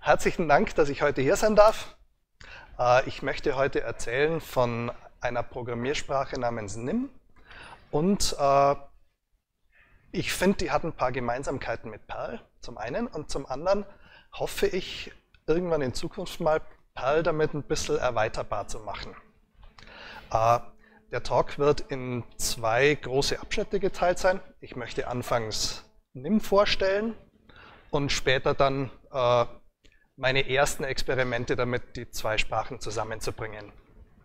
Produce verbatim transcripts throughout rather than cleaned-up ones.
Herzlichen Dank, dass ich heute hier sein darf. Ich möchte heute erzählen von einer Programmiersprache namens Nim und ich finde, die hat ein paar Gemeinsamkeiten mit Perl, zum einen, und zum anderen hoffe ich, irgendwann in Zukunft mal Perl damit ein bisschen erweiterbar zu machen. Der Talk wird in zwei große Abschnitte geteilt sein. Ich möchte anfangs Nim vorstellen und später dann äh, meine ersten Experimente damit, die zwei Sprachen zusammenzubringen.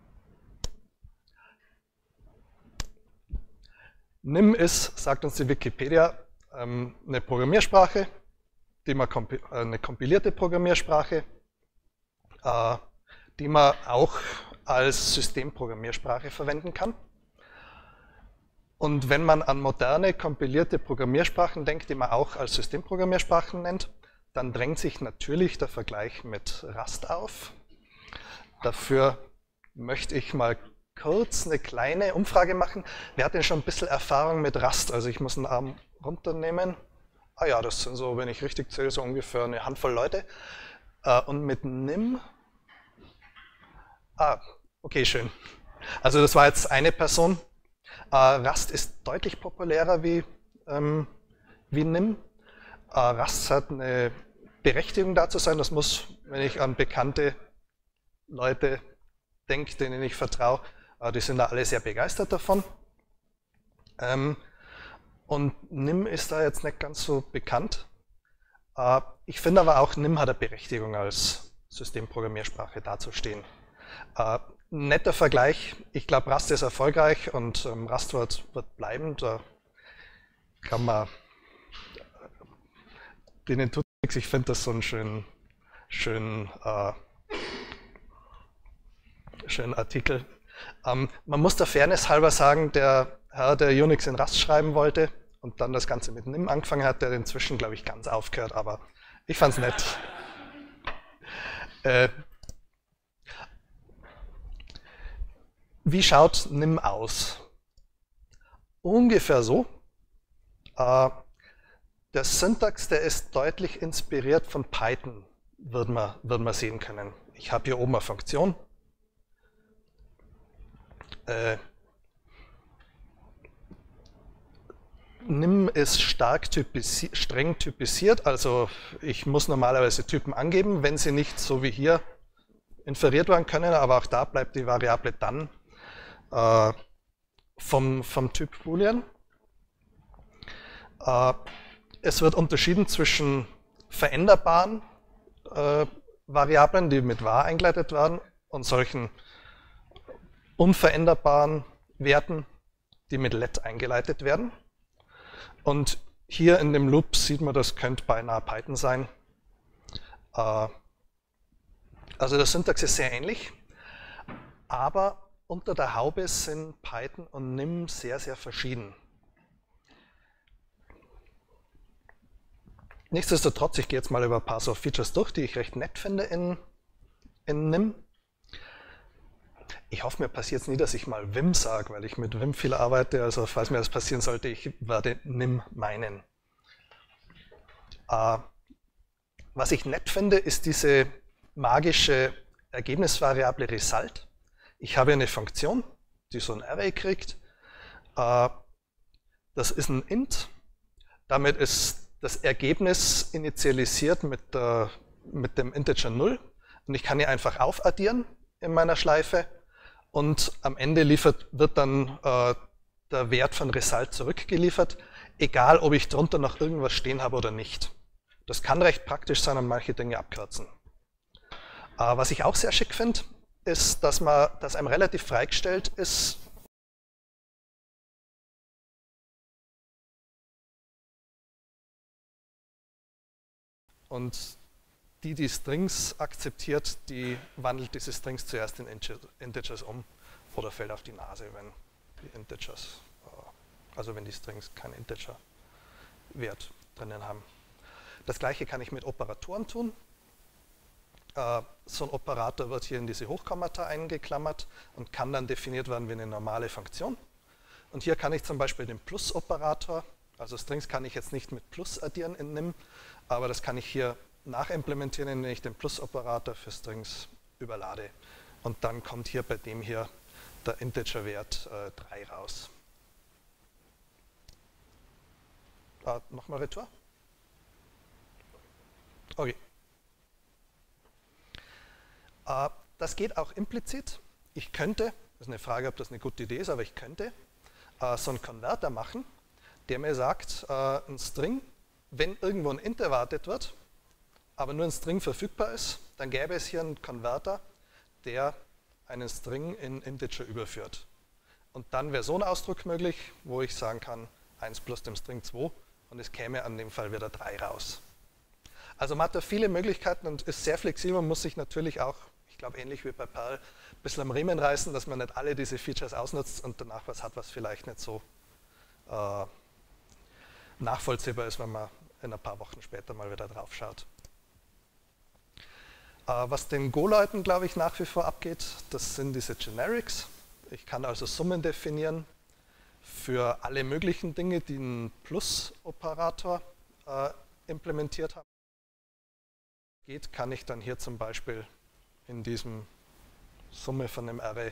Nim ist, sagt uns die Wikipedia, ähm, eine Programmiersprache, die man kompi äh, eine kompilierte Programmiersprache, äh, die man auch als Systemprogrammiersprache verwenden kann. Und wenn man an moderne, kompilierte Programmiersprachen denkt, die man auch als Systemprogrammiersprachen nennt, dann drängt sich natürlich der Vergleich mit Rust auf. Dafür möchte ich mal kurz eine kleine Umfrage machen. Wer hat denn schon ein bisschen Erfahrung mit Rust? Also ich muss einen Arm runternehmen. Ah ja, das sind so, wenn ich richtig zähle, so ungefähr eine Handvoll Leute. Und mit Nim... Ah, okay, schön. Also das war jetzt eine Person. Rust ist deutlich populärer wie, ähm, wie Nim. Rust hat eine Berechtigung da zu sein. Das muss, wenn ich an bekannte Leute denke, denen ich vertraue, die sind da alle sehr begeistert davon. Ähm, und Nim ist da jetzt nicht ganz so bekannt. Ich finde aber auch, Nim hat eine Berechtigung als Systemprogrammiersprache dazustehen. Äh, netter Vergleich, ich glaube Rust ist erfolgreich und ähm, Rust wird, wird bleiben, da kann man, denen tut nichts, ich finde das so einen schönen, schönen, äh, schönen Artikel. Ähm, man muss der Fairness halber sagen, der Herr, der Unix in Rust schreiben wollte und dann das Ganze mit Nim angefangen hat, der hat inzwischen, glaube ich, ganz aufgehört, aber ich fand es nett. Äh, Wie schaut Nim aus? Ungefähr so. Äh, der Syntax, der ist deutlich inspiriert von Python, wird man, wird man sehen können. Ich habe hier oben eine Funktion. Äh, Nim ist stark typisi- streng typisiert, also ich muss normalerweise Typen angeben, wenn sie nicht so wie hier inferiert werden können, aber auch da bleibt die Variable dann Äh, vom, vom Typ Boolean. Äh, es wird unterschieden zwischen veränderbaren äh, Variablen, die mit var eingeleitet werden, und solchen unveränderbaren Werten, die mit let eingeleitet werden. Und hier in dem Loop sieht man, das könnte beinahe Python sein. Äh, also der Syntax ist sehr ähnlich, aber unter der Haube sind Python und Nim sehr, sehr verschieden. Nichtsdestotrotz, ich gehe jetzt mal über ein paar so Features durch, die ich recht nett finde in, in Nim. Ich hoffe, mir passiert es nie, dass ich mal Vim sage, weil ich mit Vim viel arbeite, also falls mir das passieren sollte, ich werde Nim meinen. Äh, was ich nett finde, ist diese magische Ergebnisvariable Result. Ich habe eine Funktion, die so ein Array kriegt. Das ist ein Int. Damit ist das Ergebnis initialisiert mit, der, mit dem Integer null. Und ich kann hier einfach aufaddieren in meiner Schleife. Und am Ende liefert, wird dann äh, der Wert von Result zurückgeliefert, egal ob ich drunter noch irgendwas stehen habe oder nicht. Das kann recht praktisch sein und manche Dinge abkürzen. Äh, was ich auch sehr schick finde, ist, dass, man, dass einem relativ freigestellt ist, und die, die Strings akzeptiert, die wandelt diese Strings zuerst in Integers um oder fällt auf die Nase, wenn die Integers, also wenn die Strings keinen Integer-Wert drinnen haben. Das gleiche kann ich mit Operatoren tun. So ein Operator wird hier in diese Hochkommata eingeklammert und kann dann definiert werden wie eine normale Funktion. Und hier kann ich zum Beispiel den Plus-Operator, also Strings kann ich jetzt nicht mit Plus addieren in Nim, aber das kann ich hier nachimplementieren, indem ich den Plus-Operator für Strings überlade. Und dann kommt hier bei dem hier der Integer-Wert äh, drei raus. Äh, Nochmal Retour? Okay. Äh, das geht auch implizit. Ich könnte, das ist eine Frage, ob das eine gute Idee ist, aber ich könnte äh, so einen Konverter machen, der mir sagt, äh, ein String, wenn irgendwo ein Int erwartet wird, aber nur ein String verfügbar ist, dann gäbe es hier einen Konverter, der einen String in Integer überführt. Und dann wäre so ein Ausdruck möglich, wo ich sagen kann, eins plus dem String zwei und es käme an dem Fall wieder drei raus. Also man hat da viele Möglichkeiten und ist sehr flexibel, muss sich natürlich auch, ich glaube ähnlich wie bei Perl, ein bisschen am Riemen reißen, dass man nicht alle diese Features ausnutzt und danach was hat, was vielleicht nicht so äh, nachvollziehbar ist, wenn man in ein paar Wochen später mal wieder drauf schaut. Äh, was den Go-Leuten, glaube ich, nach wie vor abgeht, das sind diese Generics. Ich kann also Summen definieren für alle möglichen Dinge, die einen Plus-Operator äh, implementiert haben. Geht, kann ich dann hier zum Beispiel in diesem Summe von einem Array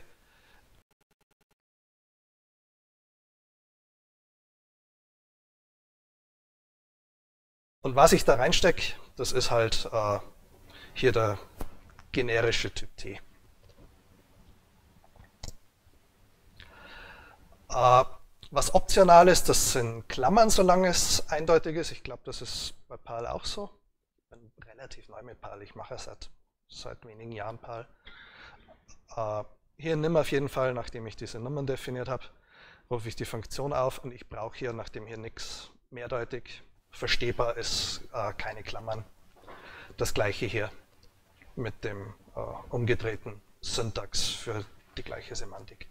und was ich da reinstecke, das ist halt äh, hier der generische Typ T. Äh, was optional ist, das sind Klammern, solange es eindeutig ist. Ich glaube, das ist bei Perl auch so. Ich bin relativ neu mit Perl, ich mache seit, seit wenigen Jahren Perl. Äh, hier nimm auf jeden Fall, nachdem ich diese Nummern definiert habe, rufe ich die Funktion auf und ich brauche hier, nachdem hier nichts mehrdeutig verstehbar ist, äh, keine Klammern. Das gleiche hier mit dem äh, umgedrehten Syntax für die gleiche Semantik.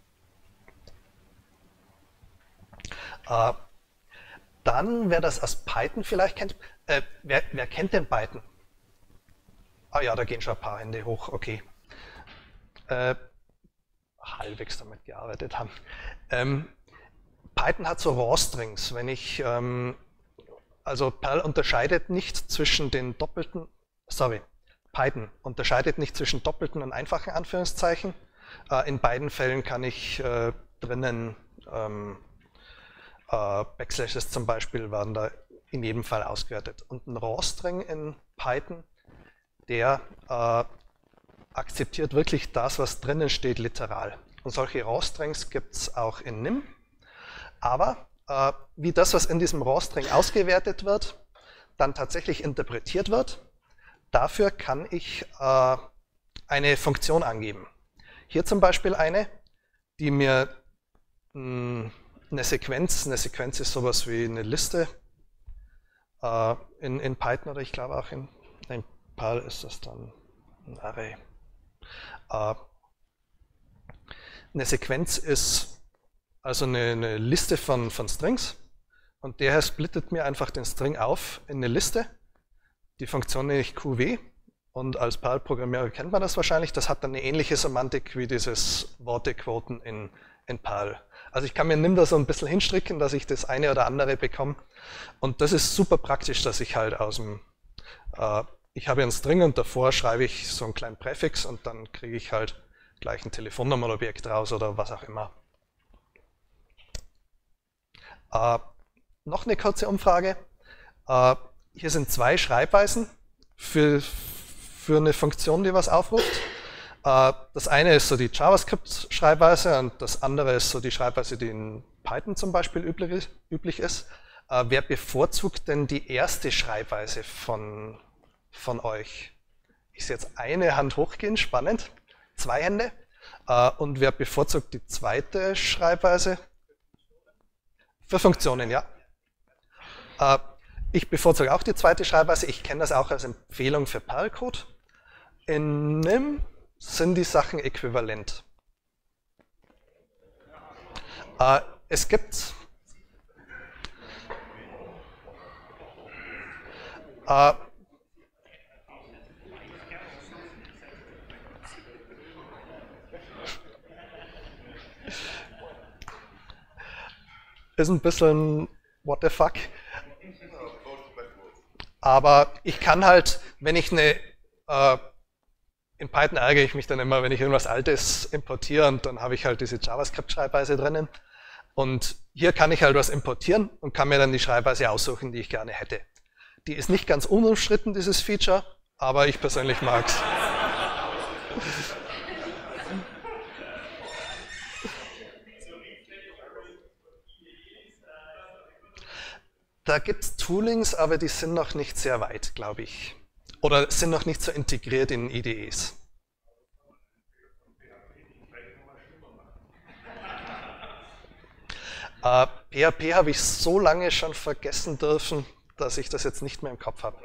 Äh, dann, wer das aus Python vielleicht kennt, äh, wer, wer kennt denn Python? Ah ja, da gehen schon ein paar Hände hoch, okay. Äh, halbwegs damit gearbeitet haben. Ähm, Python hat so Raw-Strings. Wenn ich, ähm, also Perl unterscheidet nicht zwischen den doppelten, sorry, Python unterscheidet nicht zwischen doppelten und einfachen Anführungszeichen. Äh, in beiden Fällen kann ich äh, drinnen ähm, äh, Backslashes zum Beispiel werden da in jedem Fall ausgewertet. Und ein Raw-String in Python, der äh, akzeptiert wirklich das, was drinnen steht, literal. Und solche Raw-Strings gibt es auch in Nim. Aber äh, wie das, was in diesem Raw-String ausgewertet wird, dann tatsächlich interpretiert wird, dafür kann ich äh, eine Funktion angeben. Hier zum Beispiel eine, die mir mh, eine Sequenz, eine Sequenz ist sowas wie eine Liste äh, in, in Python oder ich glaube auch in, in Perl ist das dann ein Array. Äh, eine Sequenz ist also eine, eine Liste von, von Strings und der splittet mir einfach den String auf in eine Liste. Die Funktion nenne ich Q W und als Perl-Programmierer kennt man das wahrscheinlich. Das hat dann eine ähnliche Semantik wie dieses Wortequoten in, in Perl. Also ich kann mir Nim da so ein bisschen hinstricken, dass ich das eine oder andere bekomme. Und das ist super praktisch, dass ich halt aus dem, äh, ich habe einen String und davor schreibe ich so einen kleinen Präfix und dann kriege ich halt gleich ein Telefonnummernobjekt raus oder was auch immer. Äh, noch eine kurze Umfrage. Äh, hier sind zwei Schreibweisen für, für eine Funktion, die was aufruft. Äh, das eine ist so die JavaScript-Schreibweise und das andere ist so die Schreibweise, die in Python zum Beispiel üblich, üblich ist. Äh, wer bevorzugt denn die erste Schreibweise von, von euch? Ich sehe jetzt eine Hand hochgehen, spannend. Zwei Hände. Äh, und wer bevorzugt die zweite Schreibweise? Für Funktionen, ja. Äh, ich bevorzuge auch die zweite Schreibweise. Ich kenne das auch als Empfehlung für Perl-Code. In Nim sind die Sachen äquivalent. Äh, es gibt äh, ist ein bisschen what the fuck. Aber ich kann halt, wenn ich eine, äh, in Python ärgere ich mich dann immer, wenn ich irgendwas Altes importiere und dann habe ich halt diese JavaScript-Schreibweise drinnen. Und hier kann ich halt was importieren und kann mir dann die Schreibweise aussuchen, die ich gerne hätte. Die ist nicht ganz unumstritten, dieses Feature, aber ich persönlich mag es. Da gibt es Toolings, aber die sind noch nicht sehr weit, glaube ich. Oder sind noch nicht so integriert in I D Es. Äh, P H P habe ich so lange schon vergessen dürfen, dass ich das jetzt nicht mehr im Kopf habe.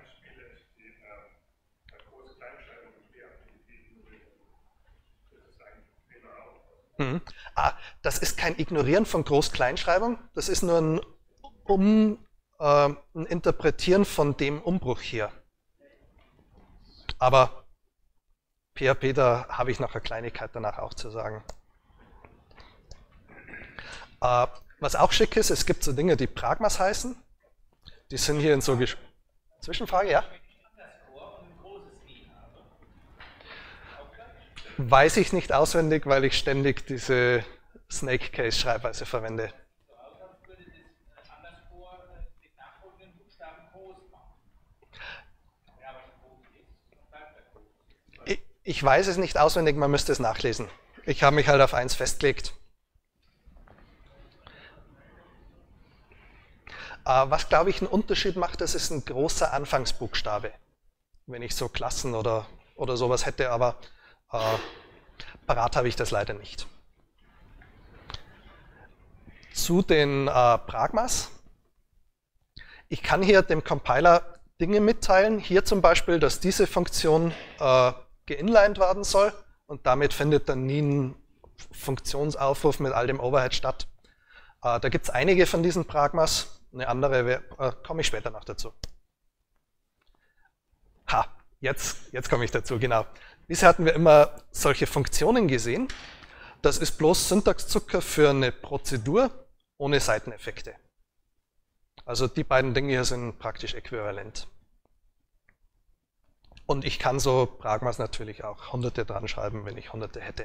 Mhm. Ah, das ist kein Ignorieren von Groß-Kleinschreibung, das ist nur ein, um, äh, ein Interpretieren von dem Umbruch hier. Aber P H P, da habe ich noch eine Kleinigkeit danach auch zu sagen. Äh, was auch schick ist, es gibt so Dinge, die Pragmas heißen. Die sind hier in so Gesch Zwischenfrage, ja? Weiß ich nicht auswendig, weil ich ständig diese Snake-Case-Schreibweise verwende. Ich, ich weiß es nicht auswendig, man müsste es nachlesen. Ich habe mich halt auf eins festgelegt. Was, glaube ich, einen Unterschied macht, das ist ein großer Anfangsbuchstabe. Wenn ich so Klassen oder, oder sowas hätte, aber äh, parat habe ich das leider nicht. Zu den äh, Pragmas. Ich kann hier dem Compiler Dinge mitteilen. Hier zum Beispiel, dass diese Funktion äh, geinlined werden soll und damit findet dann nie ein Funktionsaufruf mit all dem Overhead statt. Äh, da gibt es einige von diesen Pragmas. Eine andere äh, komme ich später noch dazu. Ha, jetzt, jetzt komme ich dazu, genau. Bisher hatten wir immer solche Funktionen gesehen. Das ist bloß Syntaxzucker für eine Prozedur ohne Seiteneffekte. Also die beiden Dinge hier sind praktisch äquivalent. Und ich kann so Pragmas natürlich auch Hunderte dran schreiben, wenn ich Hunderte hätte.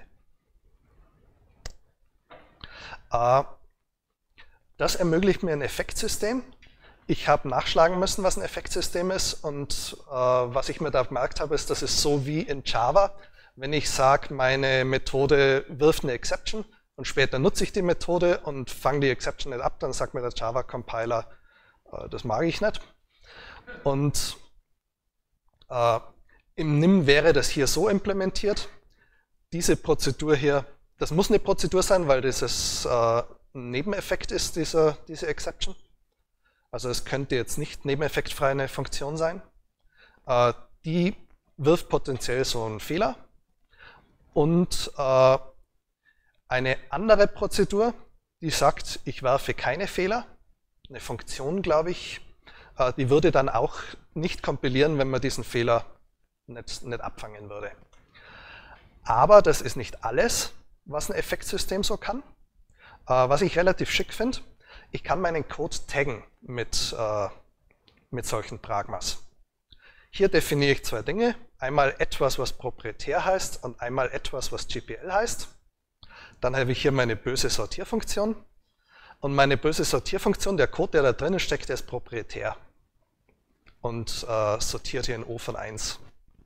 Äh, Das ermöglicht mir ein Effektsystem. Ich habe nachschlagen müssen, was ein Effektsystem ist und äh, was ich mir da gemerkt habe, ist, das ist so wie in Java. Wenn ich sage, meine Methode wirft eine Exception und später nutze ich die Methode und fange die Exception nicht ab, dann sagt mir der Java-Compiler, äh, das mag ich nicht. Und äh, im N I M wäre das hier so implementiert. Diese Prozedur hier, das muss eine Prozedur sein, weil dieses äh, ein Nebeneffekt ist, diese, diese Exception. Also es könnte jetzt nicht nebeneffektfrei eine Funktion sein. Äh, die wirft potenziell so einen Fehler. Und äh, eine andere Prozedur, die sagt, ich werfe keine Fehler. Eine Funktion, glaube ich, äh, die würde dann auch nicht kompilieren, wenn man diesen Fehler nicht, nicht abfangen würde. Aber das ist nicht alles, was ein Effektsystem so kann. Uh, was ich relativ schick finde, ich kann meinen Code taggen mit, uh, mit solchen Pragmas. Hier definiere ich zwei Dinge, einmal etwas, was proprietär heißt und einmal etwas, was G P L heißt. Dann habe ich hier meine böse Sortierfunktion und meine böse Sortierfunktion, der Code, der da drinnen steckt, der ist proprietär und uh, sortiert hier in O von eins.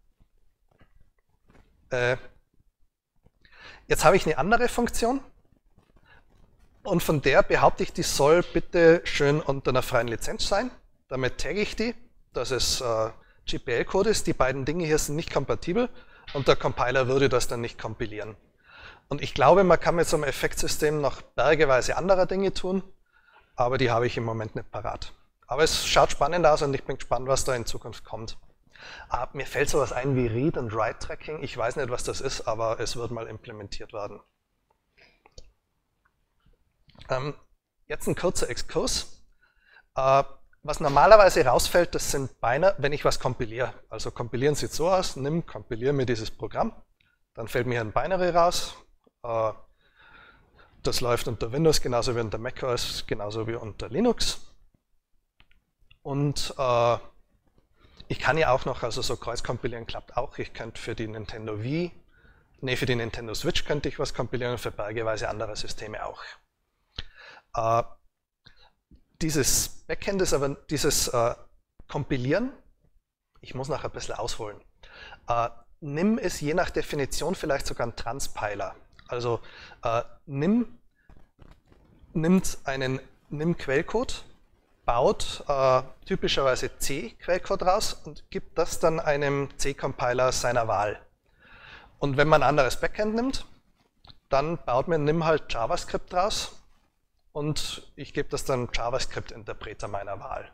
Äh, jetzt habe ich eine andere Funktion. Und von der behaupte ich, die soll bitte schön unter einer freien Lizenz sein. Damit tagge ich die, dass es äh, G P L-Code ist. Die beiden Dinge hier sind nicht kompatibel und der Compiler würde das dann nicht kompilieren. Und ich glaube, man kann mit so einem Effektsystem noch bergeweise anderer Dinge tun, aber die habe ich im Moment nicht parat. Aber es schaut spannend aus und ich bin gespannt, was da in Zukunft kommt. Ah, mir fällt sowas ein wie Read- und Write-Tracking. Ich weiß nicht, was das ist, aber es wird mal implementiert werden. Ähm, jetzt ein kurzer Exkurs. Äh, was normalerweise rausfällt, das sind Binary, wenn ich was kompiliere. Also kompilieren sieht so aus, nimm, kompiliere mir dieses Programm, dann fällt mir ein Binary raus. Äh, das läuft unter Windows genauso wie unter macOS, genauso wie unter Linux. Und äh, ich kann ja auch noch, also so Kreuzkompilieren klappt auch. Ich könnte für die Nintendo Wii, nee, für die Nintendo Switch könnte ich was kompilieren und für bergeweise andere Systeme auch. Äh, dieses Backend ist aber, dieses äh, Kompilieren, ich muss noch ein bisschen ausholen. Äh, N I M ist je nach Definition vielleicht sogar ein Transpiler. Also äh, N I M nimmt einen N I M-Quellcode, baut äh, typischerweise C-Quellcode raus und gibt das dann einem C-Compiler seiner Wahl. Und wenn man ein anderes Backend nimmt, dann baut mir N I M halt JavaScript raus und ich gebe das dann JavaScript-Interpreter meiner Wahl.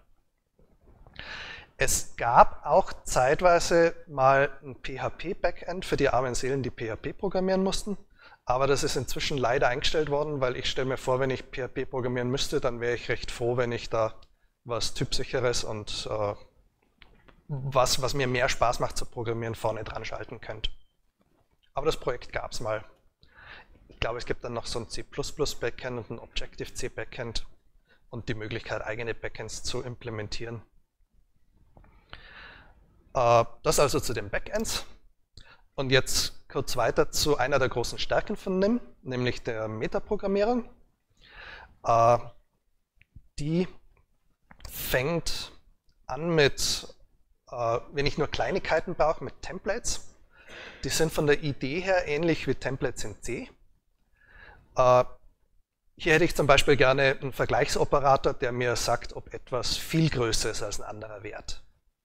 Es gab auch zeitweise mal ein P H P-Backend für die armen Seelen, die P H P programmieren mussten, aber das ist inzwischen leider eingestellt worden, weil ich stelle mir vor, wenn ich P H P programmieren müsste, dann wäre ich recht froh, wenn ich da was Typsicheres und äh, was, was mir mehr Spaß macht zu programmieren, vorne dran schalten könnte. Aber das Projekt gab es mal. Ich glaube, es gibt dann noch so ein C plus plus Backend und ein Objective-C Backend und die Möglichkeit, eigene Backends zu implementieren. Das also zu den Backends. Und jetzt kurz weiter zu einer der großen Stärken von N I M, nämlich der Metaprogrammierung. Die fängt an mit, wenn ich nur Kleinigkeiten brauche, mit Templates. Die sind von der Idee her ähnlich wie Templates in C. Hier hätte ich zum Beispiel gerne einen Vergleichsoperator, der mir sagt, ob etwas viel größer ist als ein anderer Wert.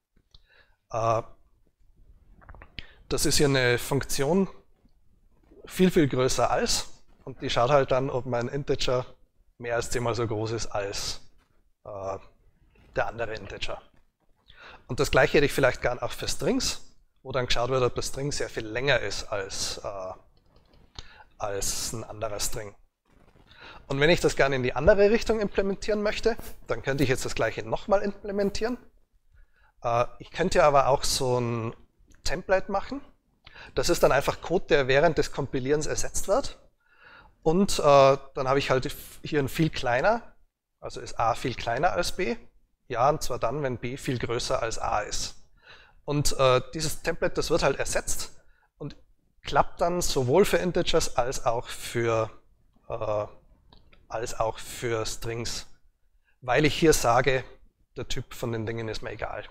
Das ist hier eine Funktion, viel, viel größer als, und die schaut halt dann, ob mein Integer mehr als zehnmal so groß ist als äh, der andere Integer. Und das gleiche hätte ich vielleicht gern auch für Strings, wo dann geschaut wird, ob der String sehr viel länger ist als, äh, als ein anderer String. Und wenn ich das gerne in die andere Richtung implementieren möchte, dann könnte ich jetzt das gleiche nochmal implementieren. Ich könnte aber auch so ein Template machen. Das ist dann einfach Code, der während des Kompilierens ersetzt wird. Und äh, dann habe ich halt hier ein viel kleiner, also ist A viel kleiner als B. Ja, und zwar dann, wenn B viel größer als A ist. Und äh, dieses Template, das wird halt ersetzt und klappt dann sowohl für Integers als auch für, äh, als auch für Strings, weil ich hier sage, der Typ von den Dingen ist mir egal.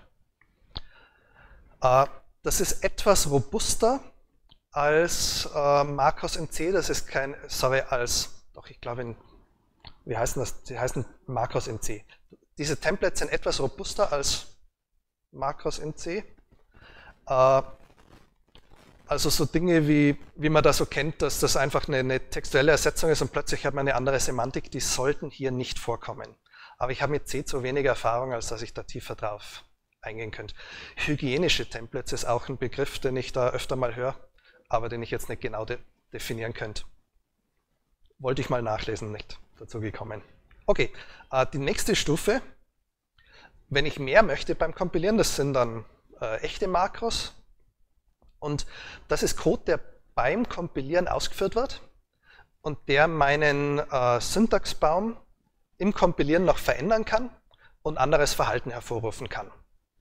Das ist etwas robuster als äh, Makros in C. Das ist kein, sorry, als, doch ich glaube, in, wie heißen das? Die heißen Makros in C. Diese Templates sind etwas robuster als Makros in C. Äh, also so Dinge wie, wie man das so kennt, dass das einfach eine, eine textuelle Ersetzung ist und plötzlich hat man eine andere Semantik, die sollten hier nicht vorkommen. Aber ich habe mit C zu wenig Erfahrung, als dass ich da tiefer drauf eingehen könnte. Hygienische Templates ist auch ein Begriff, den ich da öfter mal höre, aber den ich jetzt nicht genau de definieren könnte. Wollte ich mal nachlesen, nicht dazu gekommen. Okay, äh, die nächste Stufe, wenn ich mehr möchte beim Kompilieren, das sind dann äh, echte Makros. Und das ist Code, der beim Kompilieren ausgeführt wird und der meinen äh, Syntaxbaum im Kompilieren noch verändern kann und anderes Verhalten hervorrufen kann.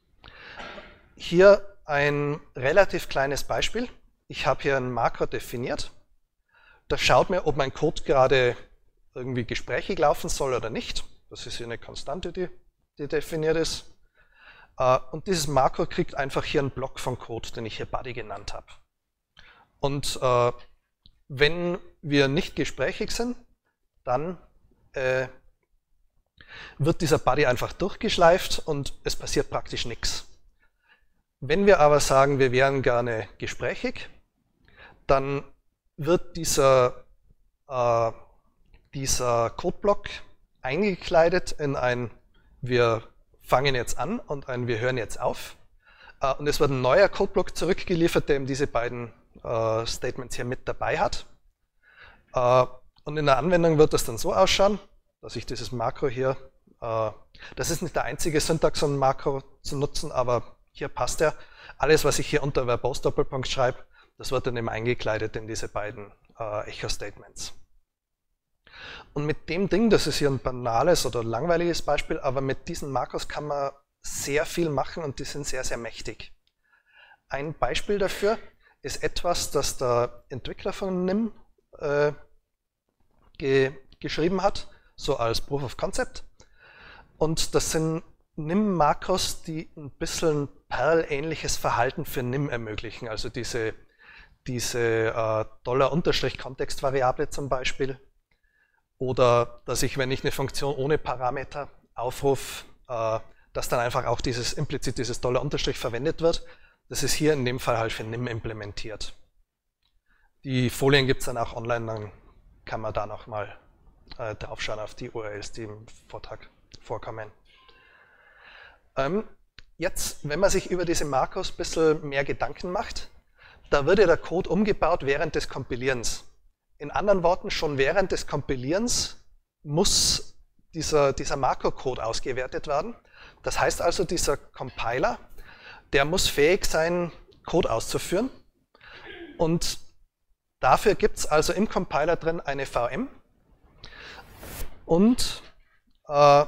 Hier ein relativ kleines Beispiel. Ich habe hier ein Makro definiert. Das schaut mir, ob mein Code gerade irgendwie gesprächig laufen soll oder nicht. Das ist hier eine Konstante, die, die definiert ist. Und dieses Makro kriegt einfach hier einen Block von Code, den ich hier Body genannt habe. Und äh, wenn wir nicht gesprächig sind, dann äh, wird dieser Body einfach durchgeschleift und es passiert praktisch nichts. Wenn wir aber sagen, wir wären gerne gesprächig, dann wird dieser, äh, dieser Codeblock eingekleidet in ein wir fangen jetzt an und ein wir hören jetzt auf. Äh, und es wird ein neuer Codeblock zurückgeliefert, der eben diese beiden äh, Statements hier mit dabei hat. Äh, und in der Anwendung wird das dann so ausschauen, dass ich dieses Makro hier, äh, das ist nicht der einzige Syntax, um ein Makro zu nutzen, aber hier passt er. Alles, was ich hier unter verbose Doppelpunkt schreibe, das wird dann eben eingekleidet in diese beiden äh, Echo-Statements. Und mit dem Ding, das ist hier ein banales oder langweiliges Beispiel, aber mit diesen Makros kann man sehr viel machen und die sind sehr, sehr mächtig. Ein Beispiel dafür ist etwas, das der Entwickler von N I M äh, ge geschrieben hat, so als Proof of Concept. Und das sind N I M-Makros, die ein bisschen Perl-ähnliches Verhalten für N I M ermöglichen. Also diese, diese äh, Dollar-Kontextvariable zum Beispiel. Oder dass ich, wenn ich eine Funktion ohne Parameter aufrufe, äh, dass dann einfach auch dieses implizit dieses Dollar-Unterstrich verwendet wird. Das ist hier in dem Fall halt für N I M implementiert. Die Folien gibt es dann auch online, dann kann man da nochmal äh, draufschauen auf die U R Ls, die im Vortrag vorkommen. Ähm, jetzt, wenn man sich über diese Makros ein bisschen mehr Gedanken macht, da wird ja der Code umgebaut während des Kompilierens. In anderen Worten, schon während des Kompilierens muss dieser, dieser Makro-Code ausgewertet werden. Das heißt also, dieser Compiler, der muss fähig sein, Code auszuführen. Und dafür gibt es also im Compiler drin eine V M. Und äh,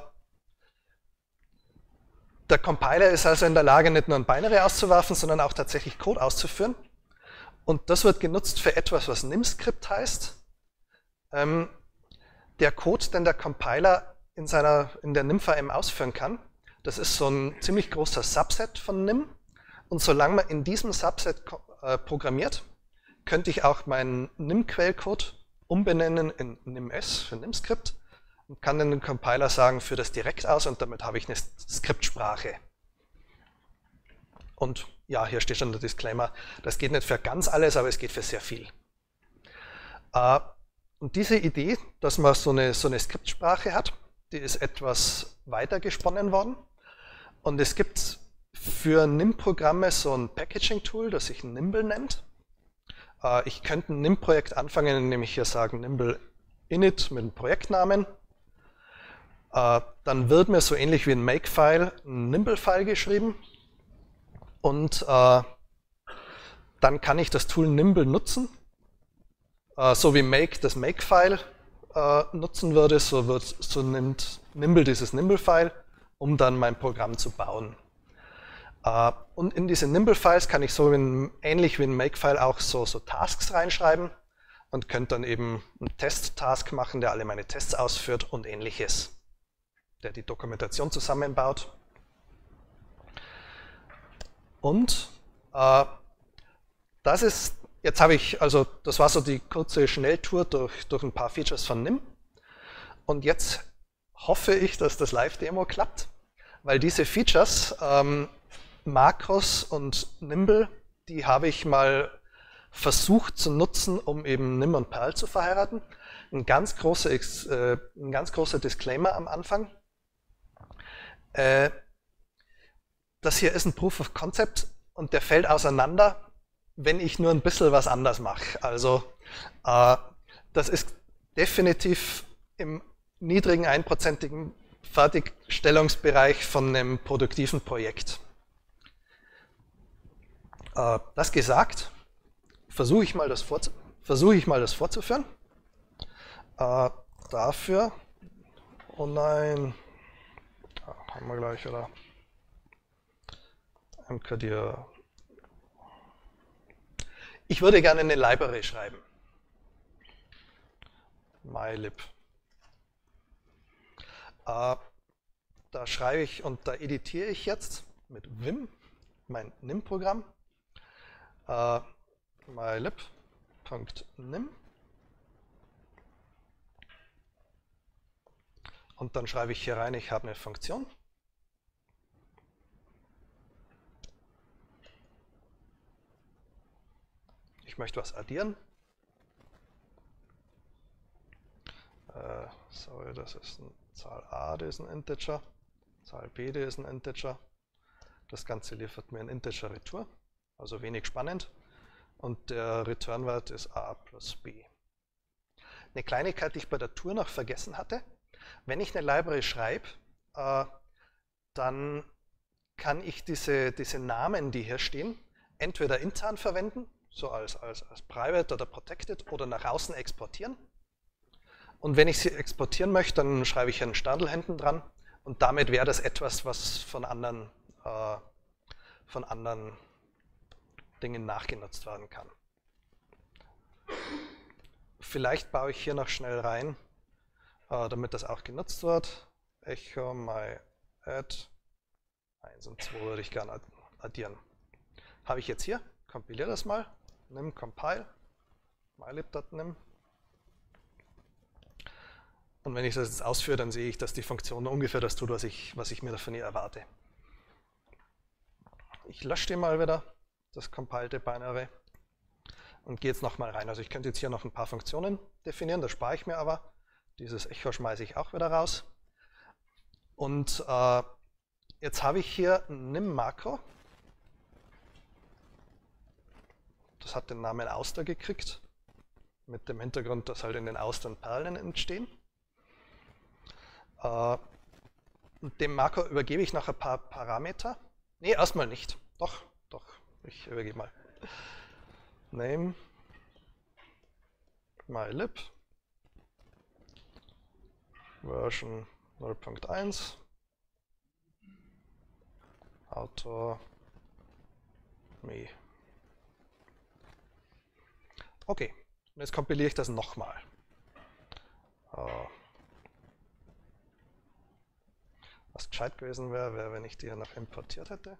der Compiler ist also in der Lage, nicht nur ein Binary auszuwerfen, sondern auch tatsächlich Code auszuführen. Und das wird genutzt für etwas, was N I M-Skript heißt. Ähm, der Code, den der Compiler in, seiner, in der N I M-V M ausführen kann, das ist so ein ziemlich großer Subset von N I M. Und solange man in diesem Subset äh, programmiert, könnte ich auch meinen N I M-Quellcode umbenennen in N I M S für N I M-Skript und kann dann dem Compiler sagen, führe das direkt aus und damit habe ich eine Skriptsprache. Und ja, hier steht schon der Disclaimer, das geht nicht für ganz alles, aber es geht für sehr viel. Äh, und diese Idee, dass man so eine, so eine Skriptsprache hat, die ist etwas weiter gesponnen worden. Und es gibt für N I M-Programme so ein Packaging-Tool, das sich Nimble nennt. Äh, ich könnte ein N I M-Projekt anfangen, indem ich hier sage Nimble init mit dem Projektnamen. Äh, dann wird mir so ähnlich wie ein Makefile ein Nimble-File geschrieben. Und äh, dann kann ich das Tool Nimble nutzen, äh, so wie Make das Makefile äh, nutzen würde, so, wird, so nimmt Nimble dieses Nimble-File, um dann mein Programm zu bauen. Äh, und in diese Nimble-Files kann ich so in, ähnlich wie ein Makefile auch so, so Tasks reinschreiben und könnte dann eben einen Test-Task machen, der alle meine Tests ausführt und ähnliches, der die Dokumentation zusammenbaut. Und äh, das ist, jetzt habe ich, also das war so die kurze Schnelltour durch, durch ein paar Features von N I M. Und jetzt hoffe ich, dass das Live-Demo klappt, weil diese Features, ähm, Makros und Nimble, die habe ich mal versucht zu nutzen, um eben N I M und Perl zu verheiraten. Ein ganz großer, äh, ein ganz großer Disclaimer am Anfang. Äh, Das hier ist ein Proof of Concept und der fällt auseinander, wenn ich nur ein bisschen was anders mache. Also äh, das ist definitiv im niedrigen einprozentigen Fertigstellungsbereich von einem produktiven Projekt. Äh, das gesagt, versuche ich mal das, vorzu versuche ich mal das vorzuführen. Äh, dafür, oh nein, ja, haben wir gleich, oder? Ich würde gerne eine Library schreiben. mylib. Äh, da schreibe ich und da editiere ich jetzt mit Vim mein N I M-Programm. Äh, mylib.nim. Und dann schreibe ich hier rein, ich habe eine Funktion. Ich möchte was addieren. Äh, sorry, das ist eine Zahl A, das ist ein Integer. Zahl B, das ist ein Integer. Das Ganze liefert mir ein Integer Retour, also wenig spannend. Und der Return-Wert ist A plus B. Eine Kleinigkeit, die ich bei der Tour noch vergessen hatte. Wenn ich eine Library schreibe, äh, dann kann ich diese, diese Namen, die hier stehen, entweder intern verwenden, so als, als, als Private oder Protected, oder nach außen exportieren. Und wenn ich sie exportieren möchte, dann schreibe ich einen Stadl hinten dran Und damit wäre das etwas, was von anderen, äh, von anderen Dingen nachgenutzt werden kann. Vielleicht baue ich hier noch schnell rein, äh, damit das auch genutzt wird. Echo my add eins und zwei würde ich gerne addieren. Habe ich jetzt hier, kompiliere das mal, nimm compile, mylib.nim. Und wenn ich das jetzt ausführe, dann sehe ich, dass die Funktion ungefähr das tut, was ich, was ich mir davon hier erwarte. Ich lösche die mal wieder, das compiled Binary, und gehe jetzt nochmal rein. Also ich könnte jetzt hier noch ein paar Funktionen definieren, das spare ich mir aber. Dieses Echo schmeiße ich auch wieder raus. Und äh, jetzt habe ich hier ein nim-Makro. Das hat den Namen Auster gekriegt, mit dem Hintergrund, dass halt in den Austern Perlen entstehen. Äh, und dem Makro übergebe ich noch ein paar Parameter. Nee, erstmal nicht. Doch, doch, ich übergebe mal. Name, mylib, Version null Punkt eins, Autor, me. Okay, und jetzt kompiliere ich das nochmal. Uh, was gescheit gewesen wäre, wäre, wenn ich die hier noch importiert hätte.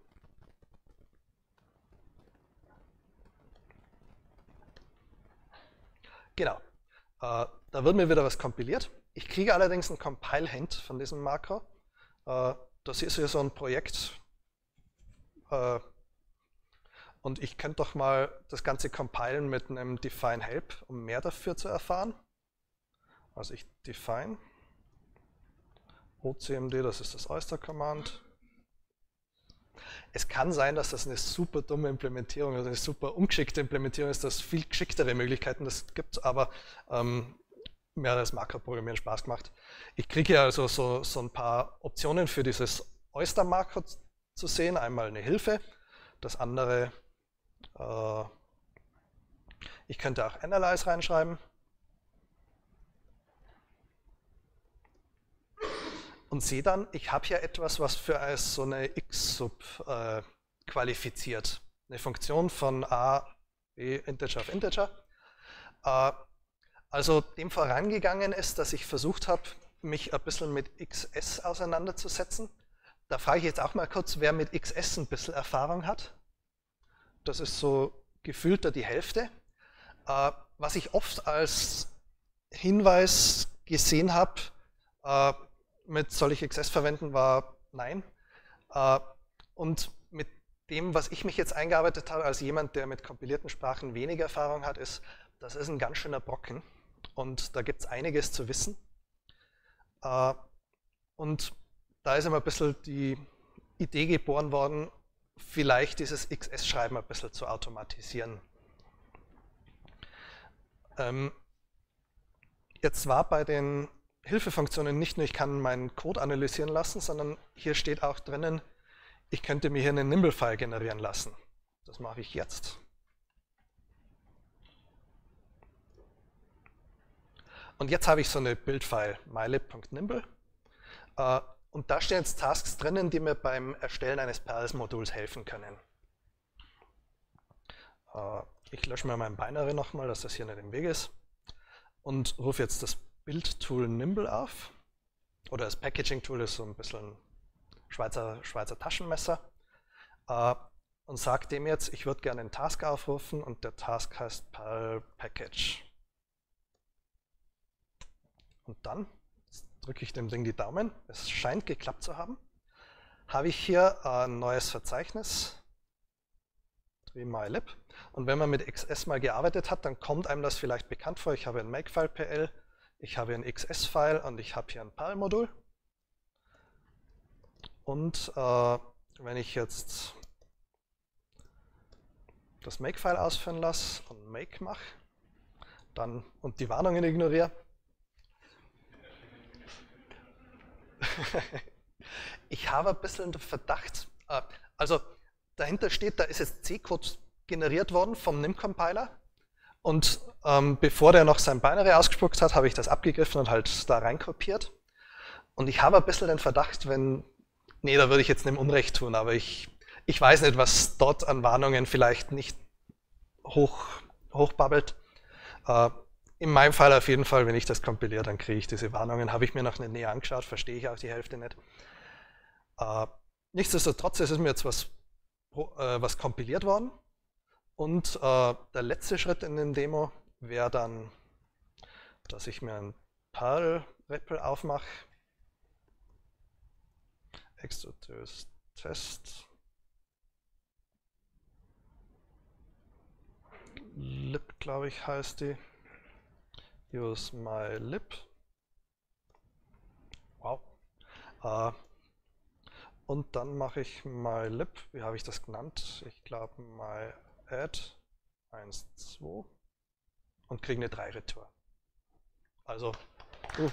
Genau, äh, da wird mir wieder was kompiliert. Ich kriege allerdings ein Compile-Hint von diesem Makro. Äh, das ist hier so ein Projekt. Äh, und ich könnte doch mal das Ganze compilen mit einem define help, um mehr dafür zu erfahren. Also ich define ocmd, das ist das Oyster-Command. Es kann sein, dass das eine super dumme Implementierung, also eine super ungeschickte Implementierung ist, dass es viel geschicktere Möglichkeiten das gibt, aber ähm, mir hat das Makroprogrammieren Spaß gemacht. Ich kriege hier also so, so ein paar Optionen für dieses Oyster-Makro zu sehen. Einmal eine Hilfe, das andere, äh, ich könnte auch Analyze reinschreiben. Und sehe dann, ich habe hier etwas, was für als so eine X-Sub äh, qualifiziert. Eine Funktion von A, B, Integer auf Integer. Äh, also dem vorangegangen ist, dass ich versucht habe, mich ein bisschen mit X S auseinanderzusetzen. Da frage ich jetzt auch mal kurz, wer mit X S ein bisschen Erfahrung hat. Das ist so gefühlt da die Hälfte. Äh, was ich oft als Hinweis gesehen habe, äh, mit soll ich X S verwenden, war nein. Und mit dem, was ich mich jetzt eingearbeitet habe, als jemand, der mit kompilierten Sprachen wenig Erfahrung hat, ist, das ist ein ganz schöner Brocken. Und da gibt es einiges zu wissen. Und da ist immer ein bisschen die Idee geboren worden, vielleicht dieses X S-Schreiben ein bisschen zu automatisieren. Jetzt war bei den Hilfefunktionen nicht nur, ich kann meinen Code analysieren lassen, sondern hier steht auch drinnen, ich könnte mir hier einen Nimble-File generieren lassen. Das mache ich jetzt. Und jetzt habe ich so eine Bildfile, mylib.nimble. Und da stehen jetzt Tasks drinnen, die mir beim Erstellen eines Perls-Moduls helfen können. Ich lösche mal mein Binary nochmal, dass das hier nicht im Weg ist. Und rufe jetzt das Build-Tool Nimble auf. Oder das Packaging-Tool ist so ein bisschen Schweizer, Schweizer Taschenmesser. Und sage dem jetzt, ich würde gerne einen Task aufrufen und der Task heißt Perl Package. Und dann drücke ich dem Ding die Daumen. Es scheint geklappt zu haben. Habe ich hier ein neues Verzeichnis, mylib. Und wenn man mit X S mal gearbeitet hat, dann kommt einem das vielleicht bekannt vor. Ich habe ein Makefile.pl, ich habe ein X S-File und ich habe hier ein Perl-Modul. Und äh, wenn ich jetzt das Makefile ausführen lasse und Make mache, dann und die Warnungen ignoriere, ich habe ein bisschen den Verdacht, äh, also dahinter steht, da ist jetzt C-Code generiert worden vom N I M-Compiler und ähm, bevor der noch sein Binary ausgespuckt hat, habe ich das abgegriffen und halt da rein kopiert. Und ich habe ein bisschen den Verdacht, wenn, nee, da würde ich jetzt nicht Unrecht tun, aber ich, ich weiß nicht, was dort an Warnungen vielleicht nicht hoch, hochbabbelt. Äh, in meinem Fall auf jeden Fall, wenn ich das kompiliere, dann kriege ich diese Warnungen. Habe ich mir noch nicht näher angeschaut, verstehe ich auch die Hälfte nicht. Äh, nichtsdestotrotz ist es mir jetzt was, äh, was kompiliert worden. Und äh, der letzte Schritt in dem Demo wäre dann, dass ich mir ein Perl-REPL aufmache. Exotös Test. Lib, glaube ich, heißt die. Use my lib. Wow. Uh, und dann mache ich my lib. Wie habe ich das genannt? Ich glaube my add eins, zwei und kriege eine drei Retour. Also. Uh.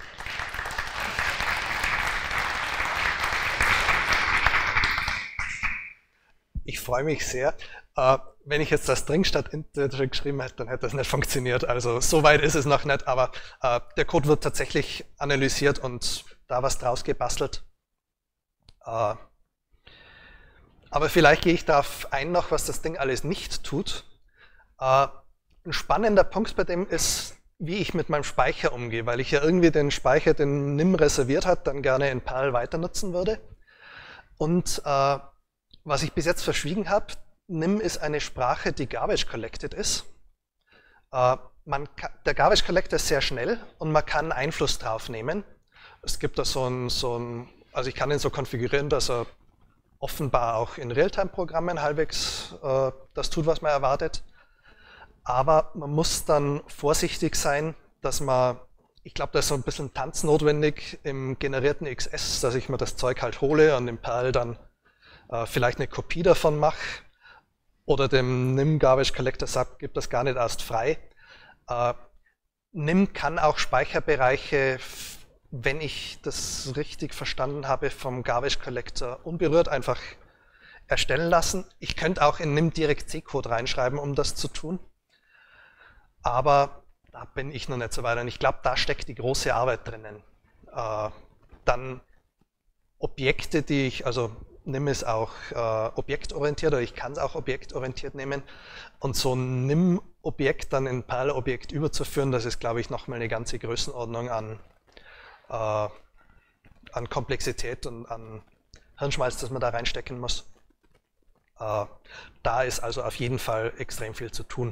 Ich freue mich sehr. Äh, wenn ich jetzt das String statt Integer geschrieben hätte, dann hätte das nicht funktioniert. Also so weit ist es noch nicht, aber äh, der Code wird tatsächlich analysiert und da was draus gebastelt. Äh, aber vielleicht gehe ich darauf ein noch, was das Ding alles nicht tut. Äh, ein spannender Punkt bei dem ist, wie ich mit meinem Speicher umgehe, weil ich ja irgendwie den Speicher, den Nim reserviert hat, dann gerne in Perl weiter nutzen würde. Und äh, was ich bis jetzt verschwiegen habe, Nim ist eine Sprache, die Garbage Collected ist. Äh, man kann, der Garbage Collector ist sehr schnell und man kann Einfluss drauf nehmen. Es gibt da so ein, so ein, also ich kann ihn so konfigurieren, dass er offenbar auch in Realtime-Programmen halbwegs äh, das tut, was man erwartet. Aber man muss dann vorsichtig sein, dass man, ich glaube, da ist so ein bisschen Tanz notwendig im generierten X S, dass ich mir das Zeug halt hole und im Perl dann äh, vielleicht eine Kopie davon mache oder dem Nim Garbage Collector sagt, gibt das gar nicht erst frei. Äh, Nim kann auch Speicherbereiche, wenn ich das richtig verstanden habe, vom Garbage Collector unberührt einfach erstellen lassen. Ich könnte auch in Nim direkt C-Code reinschreiben, um das zu tun. Aber da bin ich noch nicht so weit und ich glaube, da steckt die große Arbeit drinnen. Äh, dann Objekte, die ich, also Nim ist auch äh, objektorientiert oder ich kann es auch objektorientiert nehmen und so ein Nim-Objekt dann in ein Perl-Objekt überzuführen, das ist, glaube ich, nochmal eine ganze Größenordnung an, äh, an Komplexität und an Hirnschmalz, das man da reinstecken muss. Äh, da ist also auf jeden Fall extrem viel zu tun.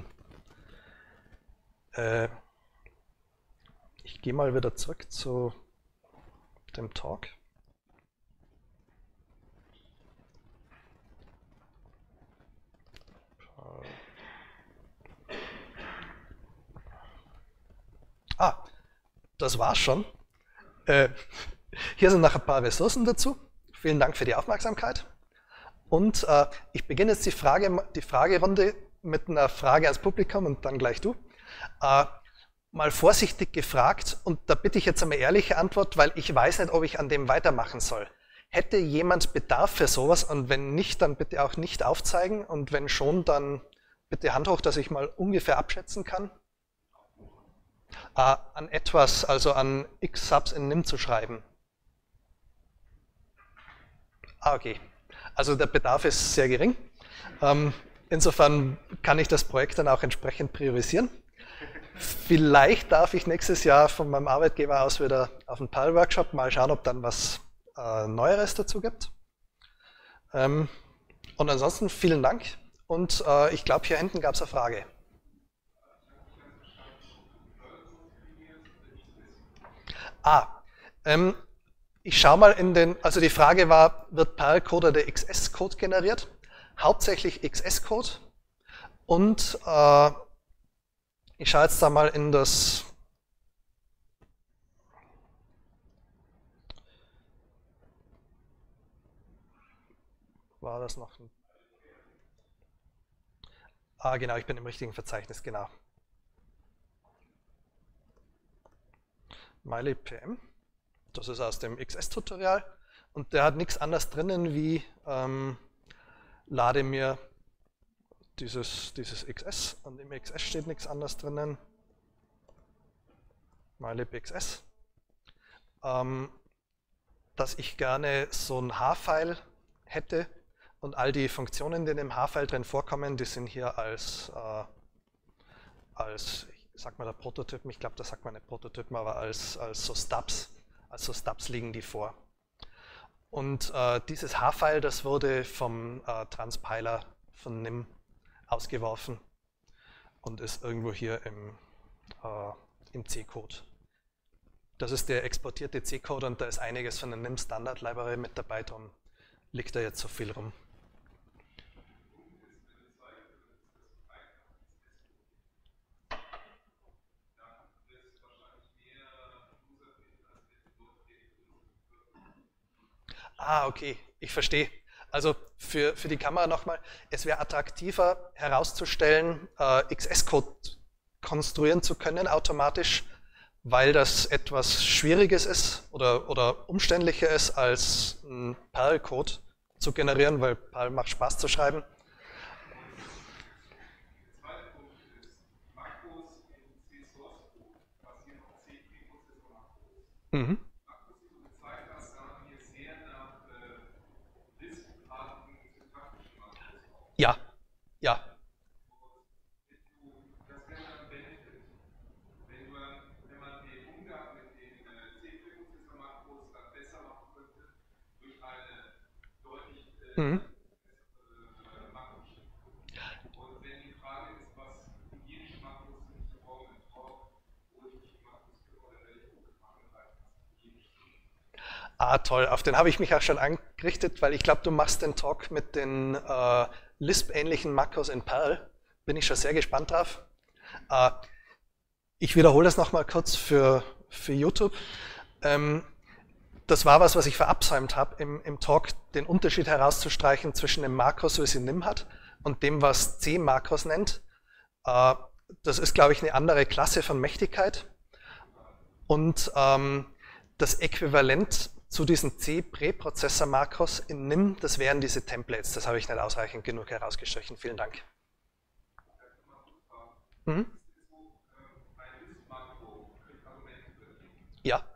Äh, ich gehe mal wieder zurück zu dem Talk. Ah, das war's schon. Äh, hier sind noch ein paar Ressourcen dazu. Vielen Dank für die Aufmerksamkeit. Und äh, ich beginne jetzt die, Frage, die Fragerunde mit einer Frage ans Publikum und dann gleich du. Äh, mal vorsichtig gefragt, und da bitte ich jetzt eine ehrliche Antwort, weil ich weiß nicht, ob ich an dem weitermachen soll. Hätte jemand Bedarf für sowas und wenn nicht, dann bitte auch nicht aufzeigen und wenn schon, dann bitte Hand hoch, dass ich mal ungefähr abschätzen kann. Äh, an etwas, also an X-Subs in Nim zu schreiben. Ah, okay. Also der Bedarf ist sehr gering. Ähm, insofern kann ich das Projekt dann auch entsprechend priorisieren. Vielleicht darf ich nächstes Jahr von meinem Arbeitgeber aus wieder auf einen Perl-Workshop mal schauen, ob dann was äh, Neueres dazu gibt. Ähm, und ansonsten vielen Dank. Und äh, ich glaube, hier hinten gab es eine Frage. Ah, ähm, ich schaue mal in den, also die Frage war, wird Perl-Code oder X S-Code generiert? Hauptsächlich X S-Code. Und äh, ich schaue jetzt da mal in das war das noch ein Ah, genau, ich bin im richtigen Verzeichnis, genau. MyLib.pm, das ist aus dem X S-Tutorial und der hat nichts anderes drinnen wie ähm, lade mir dieses, dieses X S und im X S steht nichts anderes drinnen. MyLib X S. Ähm, dass ich gerne so ein H-File hätte und all die Funktionen, die in dem H-File drin vorkommen, die sind hier als, äh, als ich sag mal der Prototypen, ich glaube, das sagt man nicht Prototypen, aber als, als so Stubs, als so Stubs liegen die vor. Und äh, dieses H-File, das wurde vom äh, Transpiler von N I M ausgeworfen und ist irgendwo hier im, äh, im C-Code. Das ist der exportierte C-Code und da ist einiges von der N I M-Standard-Library mit dabei, darum liegt da jetzt so viel rum. Ah, okay, ich verstehe. Also für, für die Kamera nochmal, es wäre attraktiver herauszustellen, äh, X S-Code konstruieren zu können automatisch, weil das etwas Schwieriges ist oder, oder umständlicher ist, als ein Perl-Code zu generieren, weil Perl macht Spaß zu schreiben. Mhm. Ja, ja. Mhm. Ah, toll, auf den habe ich mich auch schon angerichtet, weil ich glaube, du machst den Talk mit den äh, Lisp-ähnlichen Makros in Perl. Bin ich schon sehr gespannt drauf. Äh, ich wiederhole das nochmal kurz für, für YouTube. Ähm, das war was, was ich verabsäumt habe im, im Talk, den Unterschied herauszustreichen zwischen dem Makros, wie es in N I M hat, und dem, was C Makros nennt. Äh, das ist, glaube ich, eine andere Klasse von Mächtigkeit. Und ähm, das Äquivalent zu diesen C-Präprozessor-Makros in N I M, das wären diese Templates. Das habe ich nicht ausreichend genug herausgestrichen. Vielen Dank. Mhm. Ja.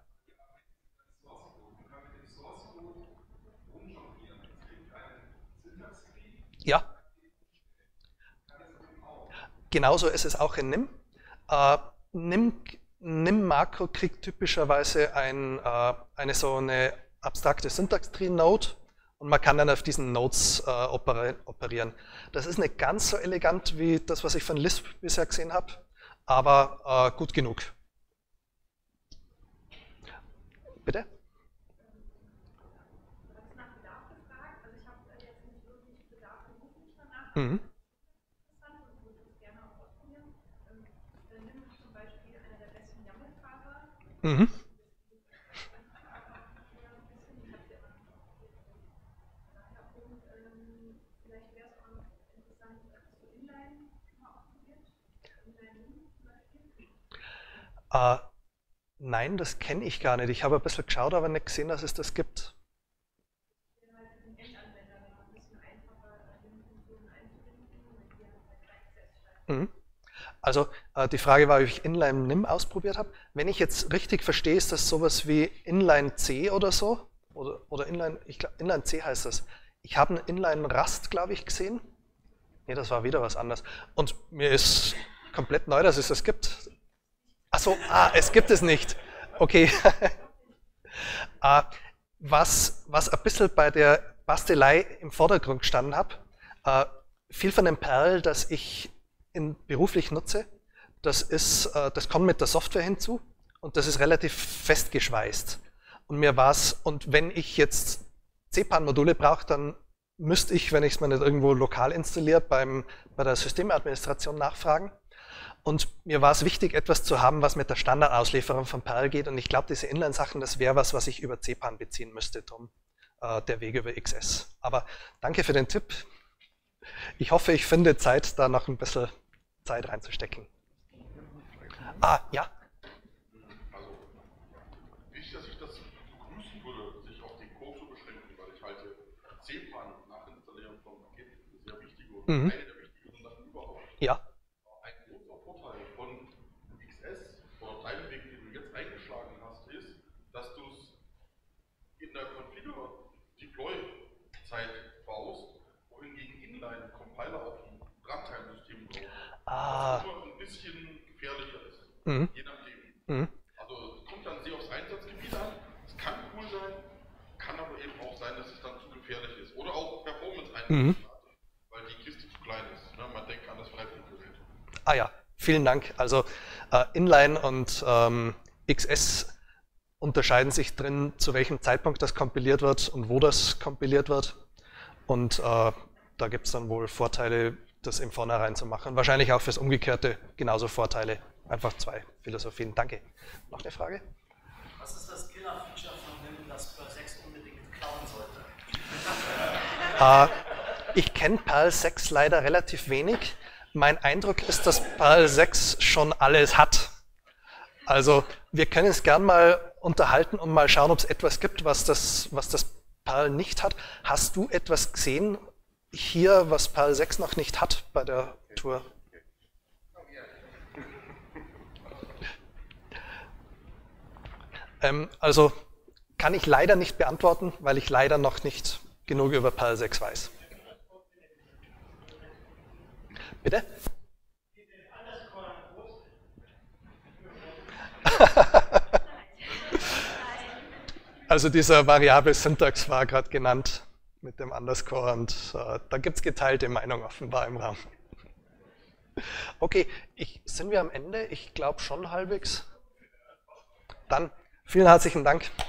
Ja. Genauso ist es auch in N I M. Äh, N I M N I M-Makro kriegt typischerweise ein, äh, eine so eine abstrakte Syntax-Tree-Node und man kann dann auf diesen Nodes äh, operieren. Das ist nicht ganz so elegant wie das, was ich von Lisp bisher gesehen habe, aber äh, gut genug. Bitte? Mhm. Mhm. Äh, nein, das kenne ich gar nicht. Ich habe ein bisschen geschaut, aber nicht gesehen, dass es das gibt. Mhm. Also äh, die Frage war, ob ich Inline N I M ausprobiert habe. Wenn ich jetzt richtig verstehe, ist das sowas wie Inline C oder so? Oder, oder Inline, ich glaube, Inline C heißt das. Ich habe einen Inline Rust, glaube ich, gesehen. Nee, das war wieder was anderes. Und mir ist komplett neu, dass es das gibt. Achso, ah, es gibt es nicht. Okay. äh, was, was ein bisschen bei der Bastelei im Vordergrund gestanden hat, äh, viel von dem Perl, das ich in, beruflich nutze, das, ist, äh, das kommt mit der Software hinzu und das ist relativ festgeschweißt. Und mir war's, und wenn ich jetzt C P A N-Module brauche, dann müsste ich, wenn ich es mir nicht irgendwo lokal installiert, beim, bei der Systemadministration nachfragen. Und mir war es wichtig, etwas zu haben, was mit der Standardauslieferung von Perl geht. Und ich glaube, diese Inline-Sachen, das wäre was, was ich über C P A N beziehen müsste, drum äh, der Weg über X S. Aber danke für den Tipp. Ich hoffe, ich finde Zeit, da noch ein bisschen Zeit reinzustecken. Ah, ja. Also, nicht, dass ich das begrüßen würde, sich auf den Code zu beschränken, weil ich halte C P A N nachinstallieren von Paketen für sehr wichtige und Mhm. eine der wichtigsten Sachen überhaupt. Ja. Ein großer Vorteil von X S oder deinem Weg, den du jetzt eingeschlagen hast, ist, dass du es in der Mhm. weil die Kiste zu klein ist. Ne? Man denkt an das Freifunkgerät. Ah ja, vielen Dank. Also äh, Inline und ähm, X S unterscheiden sich drin, zu welchem Zeitpunkt das kompiliert wird und wo das kompiliert wird. Und äh, da gibt es dann wohl Vorteile, das im Vornherein zu machen. Wahrscheinlich auch fürs Umgekehrte genauso Vorteile. Einfach zwei Philosophien. Danke. Noch eine Frage? Was ist das Killer-Feature von N I M, das Perl sechs unbedingt klauen sollte? Äh, ich kenne Perl sechs leider relativ wenig. Mein Eindruck ist, dass Perl sechs schon alles hat. Also wir können es gern mal unterhalten und mal schauen, ob es etwas gibt, was das, was das Perl nicht hat. Hast du etwas gesehen hier, was Perl sechs noch nicht hat bei der Tour? Ähm, also kann ich leider nicht beantworten, weil ich leider noch nicht genug über Perl sechs weiß. Bitte? Also dieser variable Syntax war gerade genannt mit dem Underscore und äh, da gibt es geteilte Meinung offenbar im Raum. Okay, ich, sind wir am Ende? Ich glaube schon halbwegs. Dann vielen herzlichen Dank.